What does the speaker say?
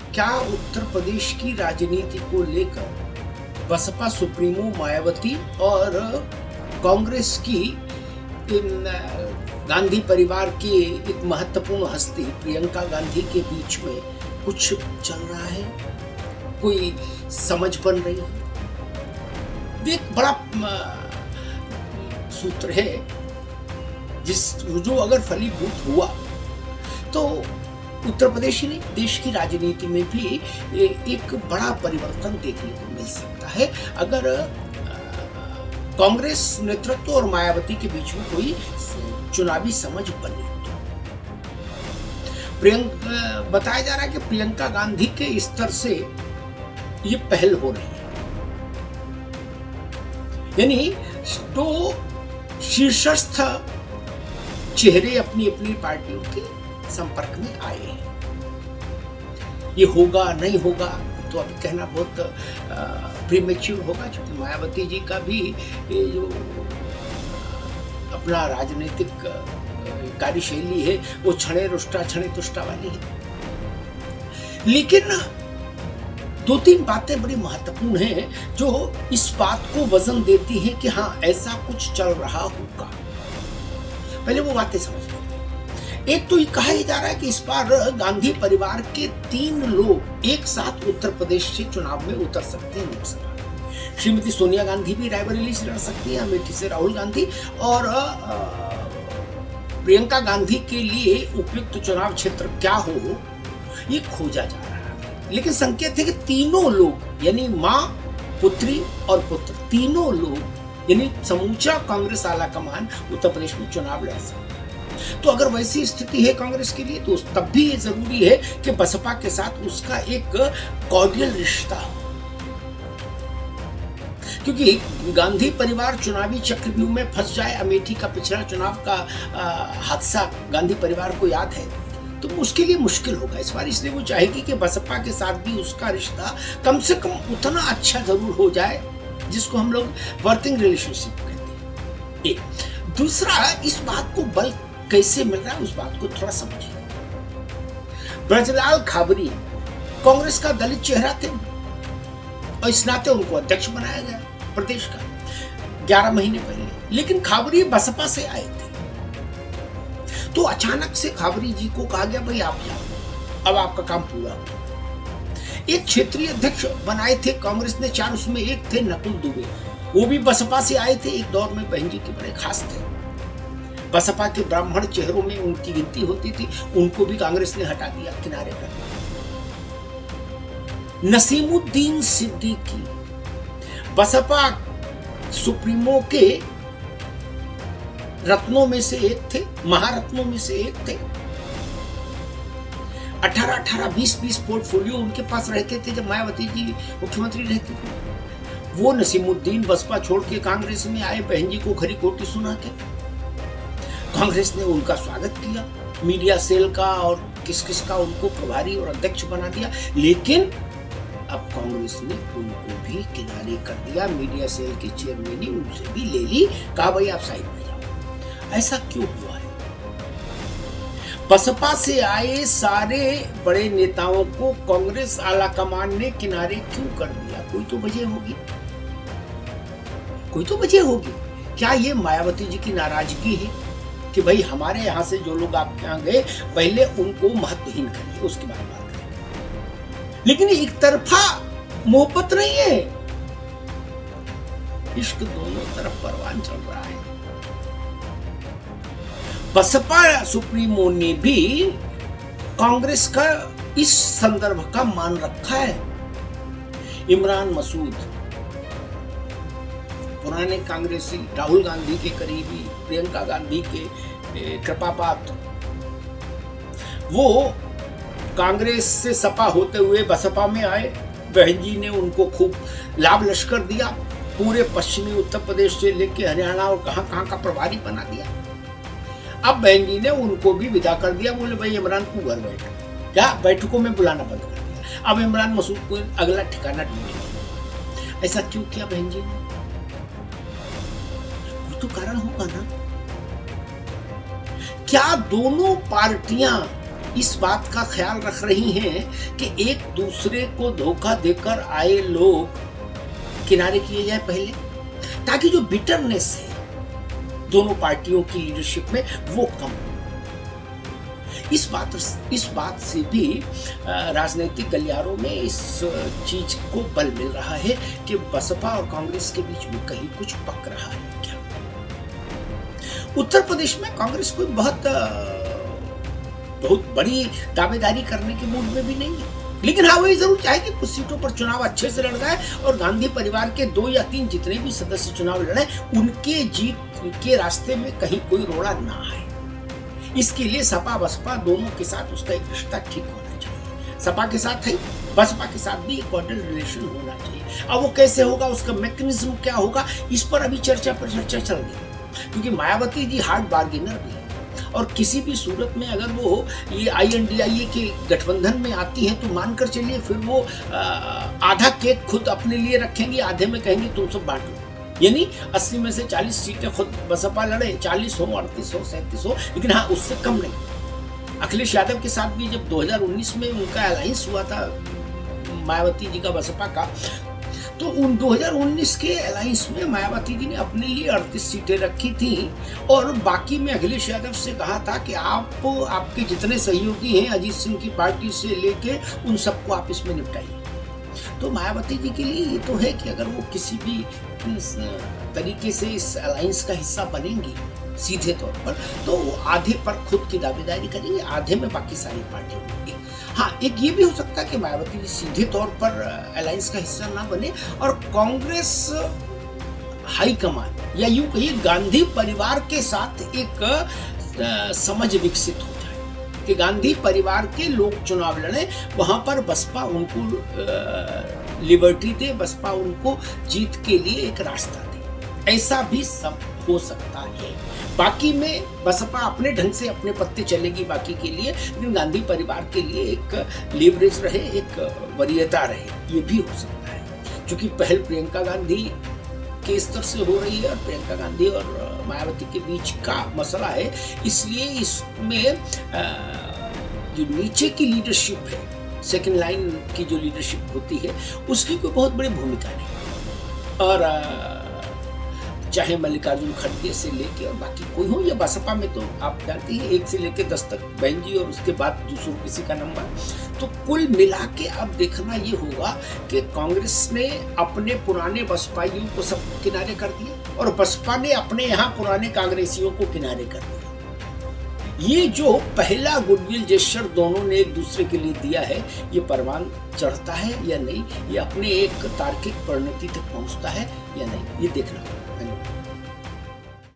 क्या उत्तर प्रदेश की राजनीति को लेकर बसपा सुप्रीमो मायावती और कांग्रेस की गांधी परिवार की एक महत्वपूर्ण हस्ती प्रियंका गांधी के बीच में कुछ चल रहा है, कोई समझ बन रही है? एक बड़ा सूत्र है जो अगर फलीभूत हुआ तो उत्तर प्रदेश ही नहीं देश की राजनीति में भी एक बड़ा परिवर्तन देखने को मिल सकता है, अगर कांग्रेस नेतृत्व और मायावती के बीच में कोई चुनावी समझ बने तो। बताया जा रहा है कि प्रियंका गांधी के स्तर से ये पहल हो रही है, यानी तो शीर्षस्थ चेहरे अपनी अपनी पार्टियों के संपर्क में आए हैं। ये होगा नहीं होगा तो अभी कहना बहुत प्रीमेच्योर होगा, क्योंकि मायावती जी का भी ये जो अपना राजनीतिक कार्यशैली है वो क्षणे रुष्टा क्षणे तुष्टा वाली है। लेकिन दो तीन बातें बड़ी महत्वपूर्ण हैं जो इस बात को वजन देती हैं कि हाँ ऐसा कुछ चल रहा होगा। पहले वो बातें समझ। एक तो ये कहा जा रहा है कि इस बार गांधी परिवार के 3 लोग एक साथ उत्तर प्रदेश से चुनाव में उतर सकते हैं लोकसभा। श्रीमती सोनिया गांधी भी रायबरेली से लड़ सकती है, अमेठी से राहुल गांधी, और प्रियंका गांधी के लिए उपयुक्त चुनाव क्षेत्र क्या हो ये खोजा जा रहा है। लेकिन संकेत है कि तीनों लोग यानी मां, पुत्री और पुत्र, तीनों लोग यानी समूचा कांग्रेस आला कमान उत्तर प्रदेश में चुनाव लड़ सकते हैं। तो अगर वैसी स्थिति है कांग्रेस के लिए तो तब भी ये जरूरी है कि बसपा के साथ उसका एक कॉर्डियल रिश्ता हो, क्योंकि गांधी परिवार चुनावी चक्रव्यूह में फंस जाए। अमेठी का पिछला चुनाव का हादसा गांधी परिवार को याद है, तो उसके लिए मुश्किल होगा इस बार। इसलिए वो चाहेगी कि बसपा के साथ भी उसका रिश्ता कम से कम उतना अच्छा जरूर हो जाए जिसको हम लोग वर्किंग रिलेशनशिप कहते हैं। दूसरा, इस बात को बल कैसे मिल रहा है उस बात को थोड़ा समझिए। ब्रजलाल खाबरी कांग्रेस का दलित चेहरा थे और इस नाते उनको अध्यक्ष बनाया गया प्रदेश का 11 महीने पहले। लेकिन खाबरी बसपा से आए थे, तो अचानक से खाबरी जी को कहा गया भाई आप जाओ, अब आपका काम पूरा हो। एक क्षेत्रीय अध्यक्ष बनाए थे कांग्रेस ने 4, उसमें एक थे नकुल दुबे, वो भी बसपा से आए थे। एक दौर में बहन जी के बड़े खास थे, बसपा के ब्राह्मण चेहरों में उनकी गिनती होती थी, उनको भी कांग्रेस ने हटा दिया, किनारे कर दिया। नसीमुद्दीन सिद्दीकी बसपा सुप्रीमो के रत्नों में से एक थे, महारत्नों में से एक थे। 18-18, 20-20 पोर्टफोलियो उनके पास रहते थे जब मायावती जी मुख्यमंत्री रहती थी। वो नसीमुद्दीन बसपा छोड़ के कांग्रेस में आए, बहन जी को खरी खोटी सुना के। कांग्रेस ने उनका स्वागत किया, मीडिया सेल का और किस किस का उनको प्रभारी और अध्यक्ष बना दिया। लेकिन अब कांग्रेस ने उनको भी किनारे कर दिया, मीडिया सेल के चेयरमैन उनसे भी ले ली, कहा भाई आप साइड में जाओ। ऐसा क्यों हुआ है? बसपा से आए सारे बड़े नेताओं को कांग्रेस आला कमान ने किनारे क्यों कर दिया? कोई तो वजह होगी, कोई तो वजह होगी। क्या ये मायावती जी की नाराजगी है कि भाई हमारे यहां से जो लोग आप यहां गए पहले उनको महत्वहीन करिए, उसके बाद बात करें? लेकिन एक तरफा मोहब्बत नहीं है, इश्क दोनों तरफ परवान चल रहा है। बसपा सुप्रीमो ने भी कांग्रेस का इस संदर्भ का मान रखा है। इमरान मसूद पुराने कांग्रेसी, राहुल गांधी के करीबी, प्रियंका गांधी के कृपापात्र, वो कांग्रेस से सपा होते हुए बसपा में आए। बहन जी ने उनको खूब लाभ लश्कर दिया, पूरे पश्चिमी उत्तर प्रदेश से लेके हरियाणा और कहां का प्रभारी बना दिया। अब बहन जी ने उनको भी विदा कर दिया, बोले भाई इमरान को घर बैठो, क्या बैठकों में बुलाना बंद कर दिया। अब इमरान मसूद को अगला ठिकाना ढूंढेंगे। ऐसा क्यों किया बहन जी ने? तो कारण होगा ना। क्या दोनों पार्टियां इस बात का ख्याल रख रही हैं कि एक दूसरे को धोखा देकर आए लोग किनारे किए जाए पहले, ताकि जो बिटरनेस है दोनों पार्टियों की लीडरशिप में वो कम हो। इस बात से भी राजनीतिक गलियारों में इस चीज को बल मिल रहा है कि बसपा और कांग्रेस के बीच में कहीं कुछ पक रहा है क्या। उत्तर प्रदेश में कांग्रेस कोई बहुत बड़ी दावेदारी करने के मूड में भी नहीं है, लेकिन हाँ वही जरूर चाहे कि कुछ सीटों पर चुनाव अच्छे से लड़ जाए और गांधी परिवार के 2 या 3 जितने भी सदस्य चुनाव लड़े उनके जीत के रास्ते में कहीं कोई रोड़ा ना आए। इसके लिए सपा बसपा दोनों के साथ उसका एक रिश्ता ठीक होना चाहिए। सपा के साथ है, बसपा के साथ भी एक कॉर्डियल रिलेशन होना चाहिए। अब वो कैसे होगा, उसका मैकेनिज्म क्या होगा, इस पर अभी चर्चा चल रही है, क्योंकि मायावती जी हार्ड बार्गेनर भी है और किसी भी सूरत में अगर वो ये INDIA के गठबंधन में आती है तो मानकर चलिए फिर वो आधा केक खुद अपने लिए रखेंगी, आधे में कहेंगी तुम सब बांटो। यानी 80 में से 40 सीटें खुद बसपा लड़े, 40 हो, 38 हो, 37 हो, लेकिन हाँ उससे कम नहीं। अखिलेश यादव के साथ भी जब 2019 में उनका अलायंस हुआ था मायावती जी का बसपा का, तो उन 2019 के अलायंस में मायावती जी ने अपने लिए 38 सीटें रखी थी और बाकी में अखिलेश यादव से कहा था कि आपके जितने सहयोगी हैं अजीत सिंह की पार्टी से लेके उन सबको आप इसमें निपटाइए। तो मायावती जी के लिए ये तो है कि अगर वो किसी भी तरीके से इस अलायंस का हिस्सा बनेंगी सीधे तौर पर, तो वो आधे पर खुद की दावेदारी करेंगे, आधे में बाकी सारी पार्टियां होंगी। हाँ, एक ये भी हो सकता है कि मायावती जी सीधे तौर पर अलायंस का हिस्सा ना बने और कांग्रेस हाईकमान या यूं कहिए गांधी परिवार के साथ एक समझ विकसित हो जाए कि गांधी परिवार के लोग चुनाव लड़े, वहां पर बसपा उनको लिबर्टी दे, बसपा उनको जीत के लिए एक रास्ता दे। ऐसा भी सब हो सकता है। बाकी में बसपा अपने ढंग से अपने पत्ते चलेगी बाकी के लिए, लेकिन गांधी परिवार के लिए एक लीवरेज रहे, एक वरीयता रहे, ये भी हो सकता है। क्योंकि पहल प्रियंका गांधी के स्तर से हो रही है और प्रियंका गांधी और मायावती के बीच का मसला है, इसलिए इसमें जो नीचे की लीडरशिप है, सेकंड लाइन की जो लीडरशिप होती है, उसकी कोई बहुत बड़ी भूमिका नहीं। और चाहे मल्लिकार्जुन खड़गे से लेके और बाकी कोई हो, या बसपा में तो आप जानते हैं 1 से लेके 10 तक बहन जी और उसके बाद दूसरों किसी का नंबर, तो कुल मिला के अब देखना ये होगा कि कांग्रेस ने अपने पुराने बसपाइयों को सब किनारे कर दिया और बसपा ने अपने यहाँ पुराने कांग्रेसियों को किनारे कर दिया। ये जो पहला गुडविल जेस्चर दोनों ने एक दूसरे के लिए दिया है, ये परवान चढ़ता है या नहीं, ये अपने एक तार्किक परिणति तक पहुंचता है या नहीं, ये देखना होगा।